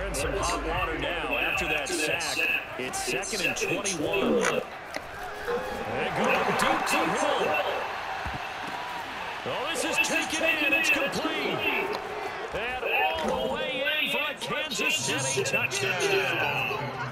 in some hot water now after that sack. It's 2nd and 21. And going deep to Hill. Oh, this is taken in. It's complete. And all the way in for a Kansas City touchdown.